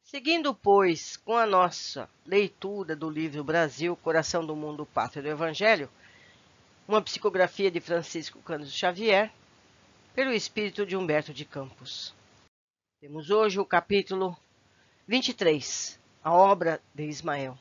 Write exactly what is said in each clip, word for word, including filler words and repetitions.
Seguindo, pois, com a nossa leitura do livro Brasil, Coração do Mundo, Pátria do Evangelho, uma psicografia de Francisco Cândido Xavier, pelo espírito de Humberto de Campos. Temos hoje o capítulo vinte e três, a obra de Ismael.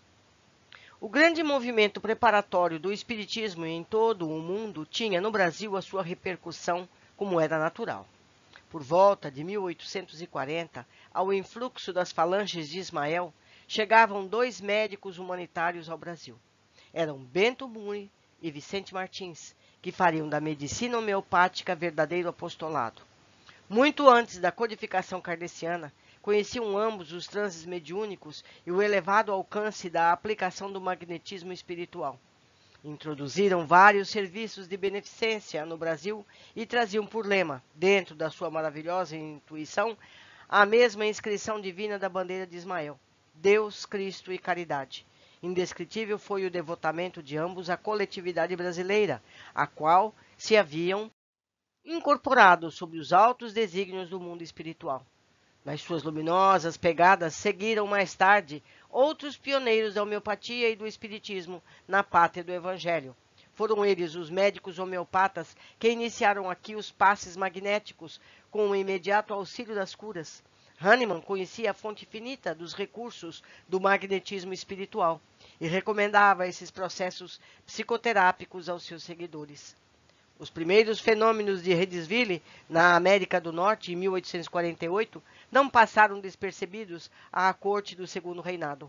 O grande movimento preparatório do espiritismo em todo o mundo tinha no Brasil a sua repercussão como era natural. Por volta de mil oitocentos e quarenta, ao influxo das falanges de Ismael, chegavam dois médicos humanitários ao Brasil. Eram Bento Muri e Vicente Martins, que fariam da medicina homeopática verdadeiro apostolado. Muito antes da codificação kardeciana, conheciam ambos os transes mediúnicos e o elevado alcance da aplicação do magnetismo espiritual. Introduziram vários serviços de beneficência no Brasil e traziam por lema, dentro da sua maravilhosa intuição, a mesma inscrição divina da bandeira de Ismael: Deus, Cristo e caridade. Indescritível foi o devotamento de ambos à coletividade brasileira, a qual se haviam incorporado sob os altos desígnios do mundo espiritual. Nas suas luminosas pegadas seguiram mais tarde outros pioneiros da homeopatia e do espiritismo na pátria do Evangelho. Foram eles os médicos homeopatas que iniciaram aqui os passes magnéticos com o imediato auxílio das curas. Hahnemann conhecia a fonte finita dos recursos do magnetismo espiritual e recomendava esses processos psicoterápicos aos seus seguidores. Os primeiros fenômenos de Redesville, na América do Norte, em mil oitocentos e quarenta e oito, não passaram despercebidos à corte do Segundo Reinado.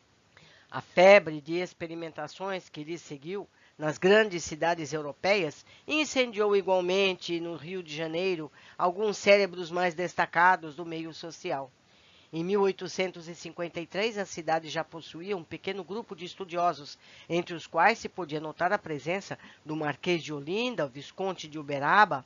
A febre de experimentações que lhe seguiu nas grandes cidades europeias incendiou igualmente no Rio de Janeiro alguns cérebros mais destacados do meio social. Em mil oitocentos e cinquenta e três, a cidade já possuía um pequeno grupo de estudiosos, entre os quais se podia notar a presença do Marquês de Olinda, o Visconde de Uberaba.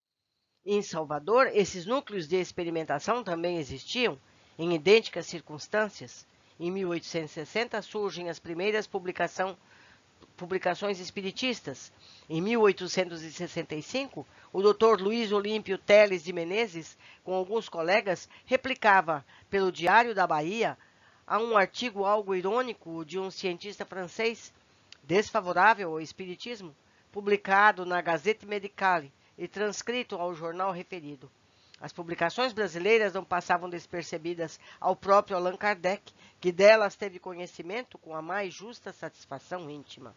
Em Salvador, esses núcleos de experimentação também existiam, em idênticas circunstâncias. Em mil oitocentos e sessenta, surgem as primeiras publicação, publicações espiritistas. Em mil oitocentos e sessenta e cinco, o doutor Luiz Olímpio Teles de Menezes, com alguns colegas, replicava pelo Diário da Bahia a um artigo algo irônico de um cientista francês, desfavorável ao espiritismo, publicado na Gazette Médicale e transcrito ao jornal referido. As publicações brasileiras não passavam despercebidas ao próprio Allan Kardec, que delas teve conhecimento com a mais justa satisfação íntima.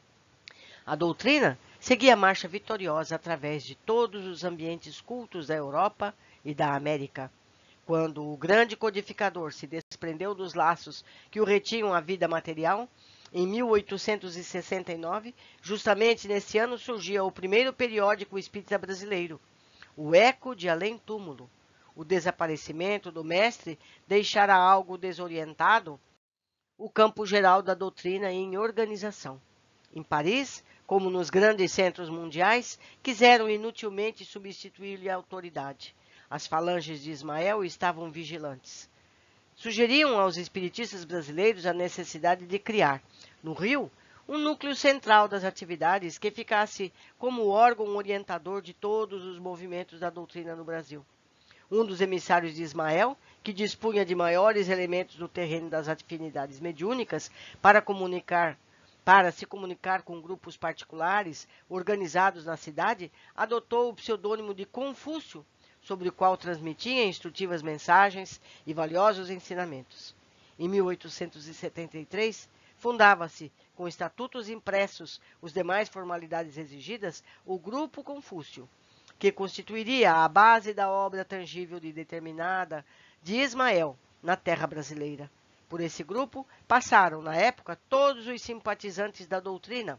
A doutrina seguia a marcha vitoriosa através de todos os ambientes cultos da Europa e da América. Quando o grande codificador se desprendeu dos laços que o retinham à vida material, em mil oitocentos e sessenta e nove, justamente nesse ano, surgia o primeiro periódico espírita brasileiro, o Eco de Além Túmulo. O desaparecimento do mestre deixara algo desorientado o campo geral da doutrina em organização. Em Paris, como nos grandes centros mundiais, quiseram inutilmente substituir-lhe a autoridade. As falanges de Ismael estavam vigilantes. Sugeriam aos espiritistas brasileiros a necessidade de criar, no Rio, um núcleo central das atividades que ficasse como órgão orientador de todos os movimentos da doutrina no Brasil. Um dos emissários de Ismael, que dispunha de maiores elementos no terreno das afinidades mediúnicas para comunicar Para se comunicar com grupos particulares organizados na cidade, adotou o pseudônimo de Confúcio, sobre o qual transmitia instrutivas mensagens e valiosos ensinamentos. Em mil oitocentos e setenta e três, fundava-se, com estatutos impressos, os demais formalidades exigidas, o Grupo Confúcio, que constituiria a base da obra tangível e determinada de Ismael na terra brasileira. Por esse grupo passaram, na época, todos os simpatizantes da doutrina.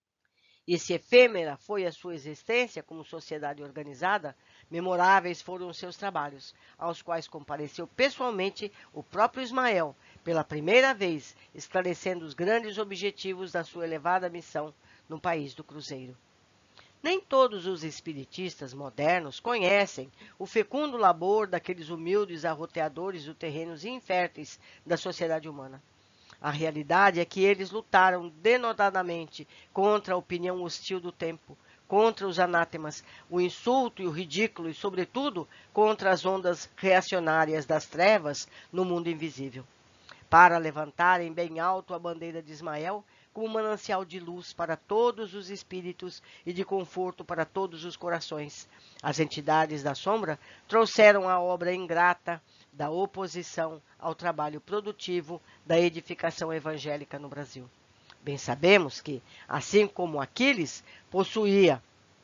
E se efêmera foi a sua existência como sociedade organizada, memoráveis foram os seus trabalhos, aos quais compareceu pessoalmente o próprio Ismael, pela primeira vez esclarecendo os grandes objetivos da sua elevada missão no país do Cruzeiro. Nem todos os espiritistas modernos conhecem o fecundo labor daqueles humildes arroteadores dos terrenos inférteis da sociedade humana. A realidade é que eles lutaram denodadamente contra a opinião hostil do tempo, contra os anátemas, o insulto e o ridículo e, sobretudo, contra as ondas reacionárias das trevas no mundo invisível, para levantarem bem alto a bandeira de Ismael como um manancial de luz para todos os espíritos e de conforto para todos os corações. As entidades da sombra trouxeram a obra ingrata da oposição ao trabalho produtivo da edificação evangélica no Brasil. Bem sabemos que, assim como Aquiles possuía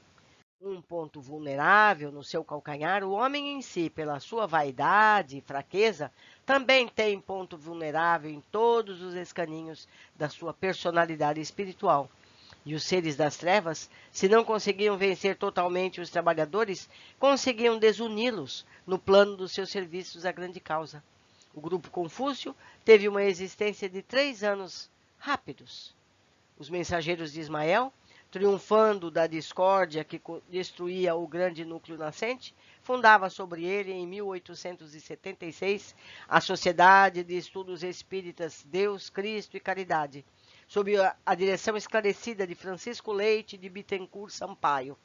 um ponto vulnerável no seu calcanhar, o homem em si, pela sua vaidade e fraqueza, também tem ponto vulnerável em todos os escaninhos da sua personalidade espiritual. E os seres das trevas, se não conseguiam vencer totalmente os trabalhadores, conseguiam desuni-los no plano dos seus serviços à grande causa. O grupo Confúcio teve uma existência de três anos rápidos. Os mensageiros de Ismael, triunfando da discórdia que destruía o grande núcleo nascente, fundava sobre ele, em mil oitocentos e setenta e seis, a Sociedade de Estudos Espíritas Deus, Cristo e Caridade, sob a direção esclarecida de Francisco Leite de Bittencourt Sampaio,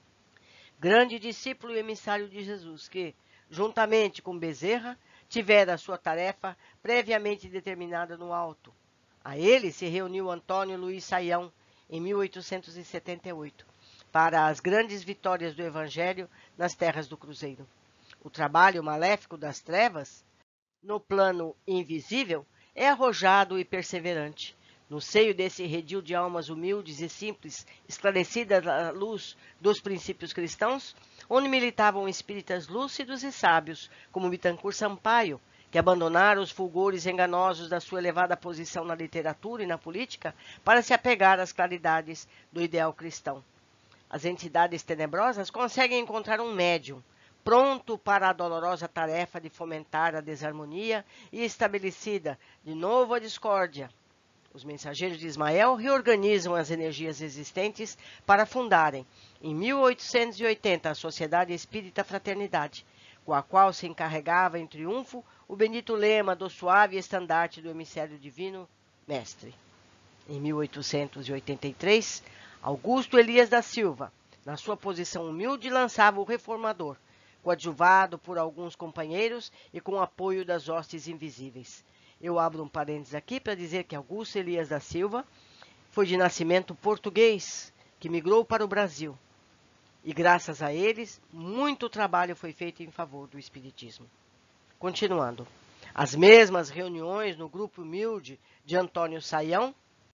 grande discípulo e emissário de Jesus, que, juntamente com Bezerra, tivera sua tarefa previamente determinada no alto. A ele se reuniu Antônio Luiz Saião, em mil oitocentos e setenta e oito, para as grandes vitórias do Evangelho nas terras do Cruzeiro. O trabalho maléfico das trevas, no plano invisível, é arrojado e perseverante. No seio desse redil de almas humildes e simples, esclarecidas à luz dos princípios cristãos, onde militavam espíritas lúcidos e sábios, como Bittencourt Sampaio, que abandonaram os fulgores enganosos da sua elevada posição na literatura e na política para se apegar às claridades do ideal cristão. As entidades tenebrosas conseguem encontrar um médium, pronto para a dolorosa tarefa de fomentar a desarmonia e estabelecida de novo a discórdia. Os mensageiros de Ismael reorganizam as energias existentes para fundarem, em mil oitocentos e oitenta, a Sociedade Espírita Fraternidade, com a qual se encarregava em triunfo o bendito lema do suave estandarte do emissário divino, Mestre. Em mil oitocentos e oitenta e três, Augusto Elias da Silva, na sua posição humilde, lançava o Reformador, coadjuvado por alguns companheiros e com o apoio das hostes invisíveis. Eu abro um parênteses aqui para dizer que Augusto Elias da Silva foi de nascimento português, que migrou para o Brasil. E graças a eles, muito trabalho foi feito em favor do Espiritismo. Continuando, as mesmas reuniões no grupo humilde de Antônio Saião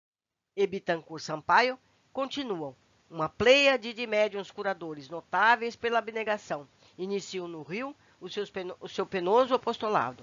e Bittencourt Sampaio continuam. Uma pleiade de médiuns curadores notáveis pela abnegação iniciam no Rio o, seus peno, o seu penoso apostolado.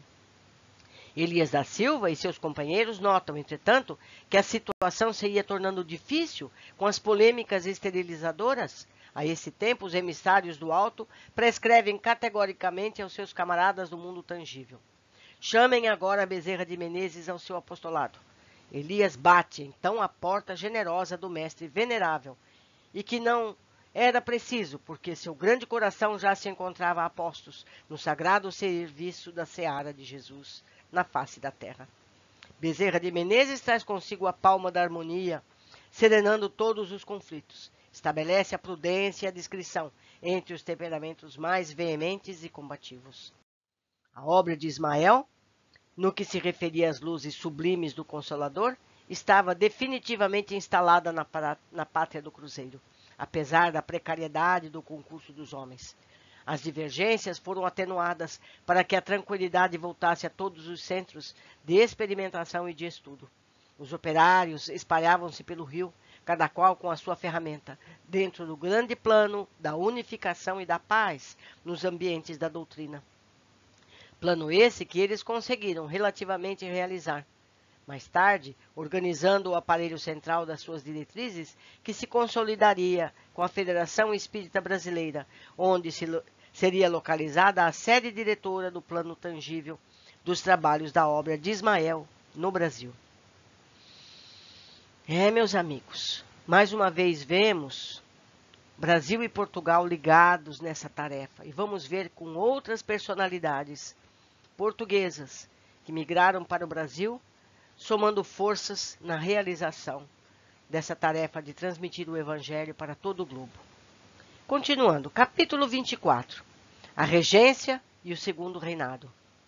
Elias da Silva e seus companheiros notam, entretanto, que a situação se ia tornando difícil com as polêmicas esterilizadoras. A esse tempo, os emissários do alto prescrevem categoricamente aos seus camaradas do mundo tangível: chamem agora Bezerra de Menezes ao seu apostolado. Elias bate, então, a porta generosa do mestre venerável, e que não era preciso, porque seu grande coração já se encontrava a postos no sagrado serviço da seara de Jesus na face da terra. Bezerra de Menezes traz consigo a palma da harmonia, serenando todos os conflitos. Estabelece a prudência e a discrição entre os temperamentos mais veementes e combativos. A obra de Ismael, no que se referia às luzes sublimes do Consolador, estava definitivamente instalada na, na pátria do Cruzeiro, apesar da precariedade do concurso dos homens. As divergências foram atenuadas para que a tranquilidade voltasse a todos os centros de experimentação e de estudo. Os operários espalhavam-se pelo rio, cada qual com a sua ferramenta, dentro do grande plano da unificação e da paz nos ambientes da doutrina. Plano esse que eles conseguiram relativamente realizar. Mais tarde, organizando o aparelho central das suas diretrizes, que se consolidaria com a Federação Espírita Brasileira, onde se seria localizada a sede diretora do plano tangível dos trabalhos da obra de Ismael no Brasil. É, meus amigos, mais uma vez vemos Brasil e Portugal ligados nessa tarefa, e vamos ver com outras personalidades portuguesas que migraram para o Brasil, somando forças na realização dessa tarefa de transmitir o Evangelho para todo o globo. Continuando, capítulo vinte e quatro. A regência e o segundo reinado.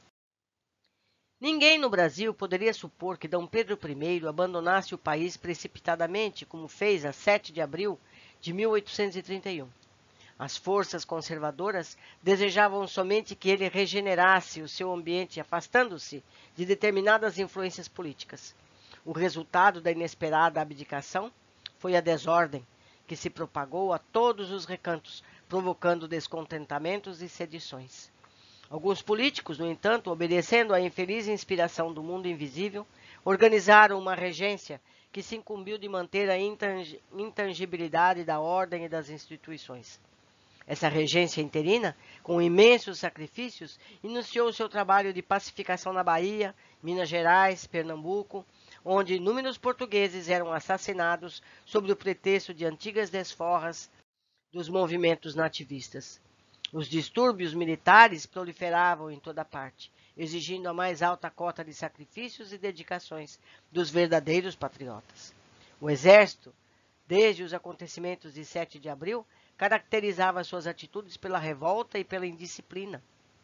Ninguém no Brasil poderia supor que Dom Pedro I abandonasse o país precipitadamente, como fez a sete de abril de mil oitocentos e trinta e um. As forças conservadoras desejavam somente que ele regenerasse o seu ambiente, afastando-se de determinadas influências políticas. O resultado da inesperada abdicação foi a desordem, que se propagou a todos os recantos, provocando descontentamentos e sedições. Alguns políticos, no entanto, obedecendo à infeliz inspiração do mundo invisível, organizaram uma regência que se incumbiu de manter a intangibilidade da ordem e das instituições. Essa regência interina, com imensos sacrifícios, iniciou seu trabalho de pacificação na Bahia, Minas Gerais, Pernambuco, onde inúmeros portugueses eram assassinados sob o pretexto de antigas desforras dos movimentos nativistas. Os distúrbios militares proliferavam em toda parte, exigindo a mais alta cota de sacrifícios e dedicações dos verdadeiros patriotas. O exército, desde os acontecimentos de sete de abril, caracterizava suas atitudes pela revolta e pela indisciplina.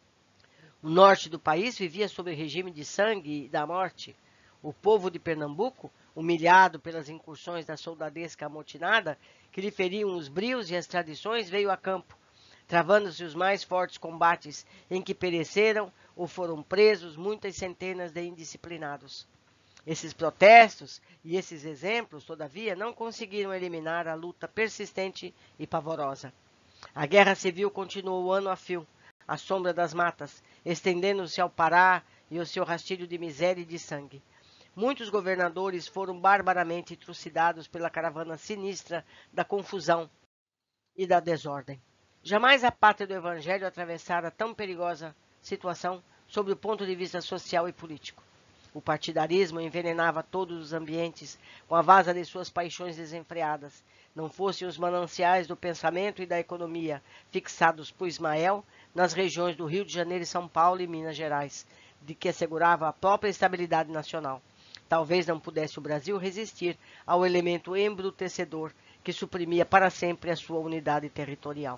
O norte do país vivia sob regime de sangue e da morte. O povo de Pernambuco, humilhado pelas incursões da soldadesca amotinada, que lhe feriam os brios e as tradições, veio a campo, travando-se os mais fortes combates, em que pereceram ou foram presos muitas centenas de indisciplinados. Esses protestos e esses exemplos, todavia, não conseguiram eliminar a luta persistente e pavorosa. A guerra civil continuou ano a fio, à sombra das matas, estendendo-se ao Pará e ao seu rastilho de miséria e de sangue. Muitos governadores foram barbaramente trucidados pela caravana sinistra da confusão e da desordem. Jamais a pátria do Evangelho atravessara tão perigosa situação sob o ponto de vista social e político. O partidarismo envenenava todos os ambientes com a vasa de suas paixões desenfreadas. Não fossem os mananciais do pensamento e da economia fixados por Ismael nas regiões do Rio de Janeiro e São Paulo e Minas Gerais, de que assegurava a própria estabilidade nacional. Talvez não pudesse o Brasil resistir ao elemento embrutecedor que suprimia para sempre a sua unidade territorial.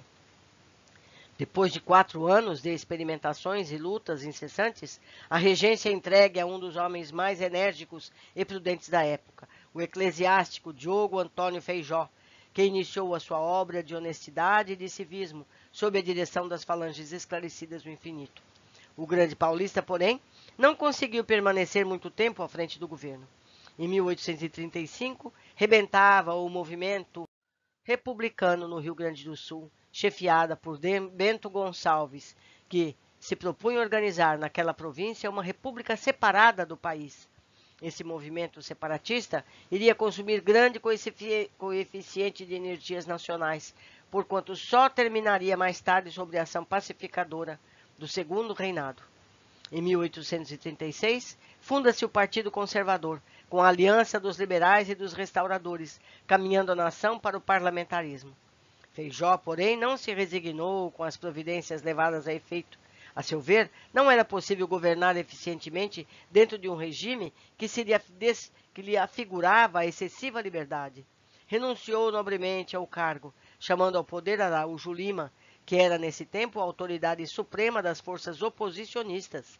Depois de quatro anos de experimentações e lutas incessantes, a regência entregue a um dos homens mais enérgicos e prudentes da época, o eclesiástico Diogo Antônio Feijó, que iniciou a sua obra de honestidade e de civismo sob a direção das falanges esclarecidas do infinito. O grande paulista, porém, não conseguiu permanecer muito tempo à frente do governo. Em mil oitocentos e trinta e cinco, rebentava o movimento republicano no Rio Grande do Sul, chefiada por Bento Gonçalves, que se propunha organizar naquela província uma república separada do país. Esse movimento separatista iria consumir grande coeficiente de energias nacionais, porquanto só terminaria mais tarde sob a ação pacificadora do Segundo Reinado. Em mil oitocentos e trinta e seis, funda-se o Partido Conservador, com a aliança dos liberais e dos restauradores, caminhando a nação para o parlamentarismo. Feijó, porém, não se resignou com as providências levadas a efeito. A seu ver, não era possível governar eficientemente dentro de um regime que, se lhe, que lhe afigurava a excessiva liberdade. Renunciou nobremente ao cargo, chamando ao poder Araújo Lima, que era nesse tempo a autoridade suprema das forças oposicionistas.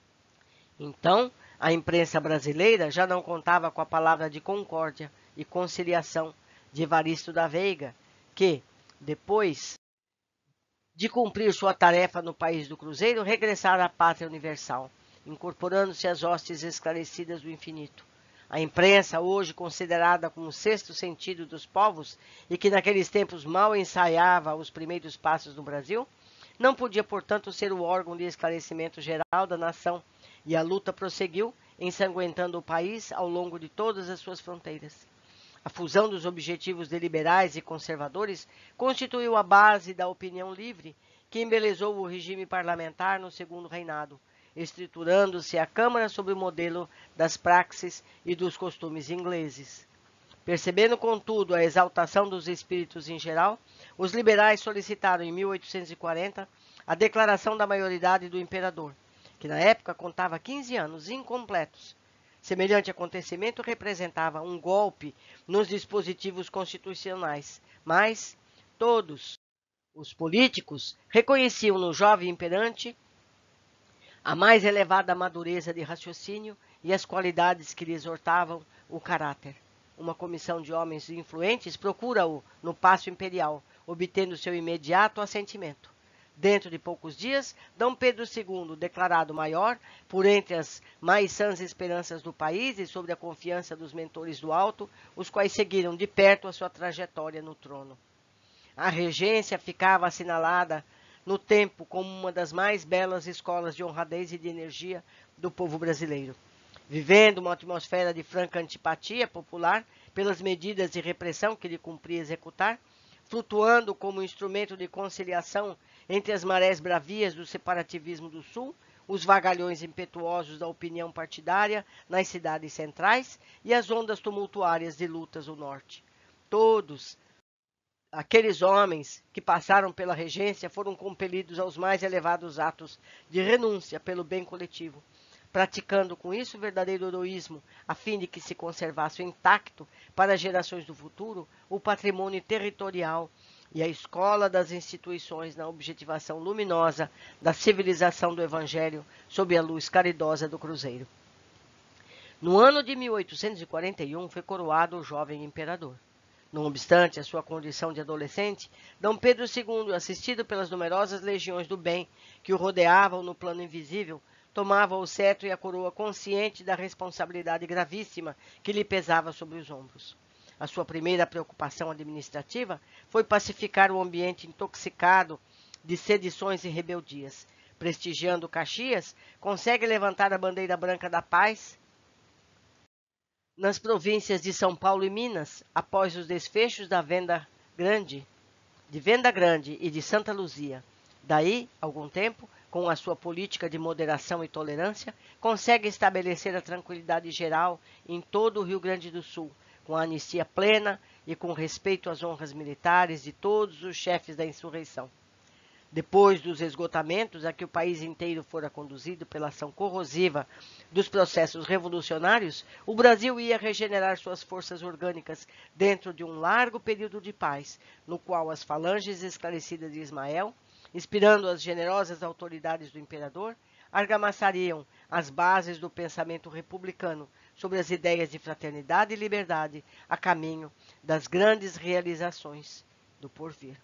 Então, a imprensa brasileira já não contava com a palavra de concórdia e conciliação de Evaristo da Veiga, que, depois de cumprir sua tarefa no país do Cruzeiro, regressara à pátria universal, incorporando-se às hostes esclarecidas do infinito. A imprensa, hoje considerada como o sexto sentido dos povos e que naqueles tempos mal ensaiava os primeiros passos no Brasil, não podia, portanto, ser o órgão de esclarecimento geral da nação, e a luta prosseguiu, ensanguentando o país ao longo de todas as suas fronteiras. A fusão dos objetivos de liberais e conservadores constituiu a base da opinião livre, que embelezou o regime parlamentar no Segundo Reinado, estruturando-se a Câmara sob o modelo das praxes e dos costumes ingleses. Percebendo, contudo, a exaltação dos espíritos em geral, os liberais solicitaram em mil oitocentos e quarenta a declaração da maioridade do imperador, que na época contava quinze anos incompletos. Semelhante acontecimento representava um golpe nos dispositivos constitucionais, mas todos Os políticos reconheciam no jovem imperante a mais elevada madureza de raciocínio e as qualidades que lhe exortavam o caráter. Uma comissão de homens influentes procura-o no Paço Imperial, obtendo seu imediato assentimento. Dentro de poucos dias, Dom Pedro segundo, declarado maior, por entre as mais sãs esperanças do país e sob a confiança dos mentores do alto, os quais seguiram de perto a sua trajetória no trono. A regência ficava assinalada no tempo como uma das mais belas escolas de honradez e de energia do povo brasileiro. Vivendo uma atmosfera de franca antipatia popular pelas medidas de repressão que lhe cumpria executar, flutuando como instrumento de conciliação entre as marés bravias do separativismo do Sul, os vagalhões impetuosos da opinião partidária nas cidades centrais e as ondas tumultuárias de lutas do Norte. Todos aqueles homens que passaram pela regência foram compelidos aos mais elevados atos de renúncia pelo bem coletivo, praticando com isso o verdadeiro heroísmo, a fim de que se conservasse intacto para as gerações do futuro o patrimônio territorial e a escola das instituições na objetivação luminosa da civilização do Evangelho sob a luz caridosa do Cruzeiro. No ano de mil oitocentos e quarenta e um foi coroado o jovem imperador. Não obstante a sua condição de adolescente, Dom Pedro segundo, assistido pelas numerosas legiões do bem que o rodeavam no plano invisível, tomava o cetro e a coroa consciente da responsabilidade gravíssima que lhe pesava sobre os ombros. A sua primeira preocupação administrativa foi pacificar o ambiente intoxicado de sedições e rebeldias. Prestigiando Caxias, consegue levantar a bandeira branca da paz nas províncias de São Paulo e Minas, após os desfechos da Venda Grande, de Venda Grande e de Santa Luzia. Daí, algum tempo, com a sua política de moderação e tolerância, consegue estabelecer a tranquilidade geral em todo o Rio Grande do Sul, com a anistia plena e com respeito às honras militares de todos os chefes da insurreição. Depois dos esgotamentos a que o país inteiro fora conduzido pela ação corrosiva dos processos revolucionários, o Brasil ia regenerar suas forças orgânicas dentro de um largo período de paz, no qual as falanges esclarecidas de Ismael, inspirando as generosas autoridades do imperador, argamassariam as bases do pensamento republicano sobre as ideias de fraternidade e liberdade a caminho das grandes realizações do porvir.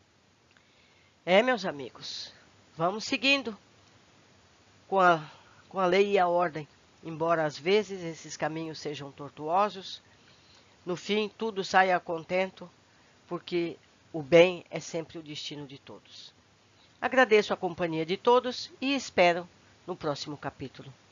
É, meus amigos, vamos seguindo com a, com a lei e a ordem, embora às vezes esses caminhos sejam tortuosos, no fim tudo saia a contento, porque o bem é sempre o destino de todos. Agradeço a companhia de todos e espero no próximo capítulo.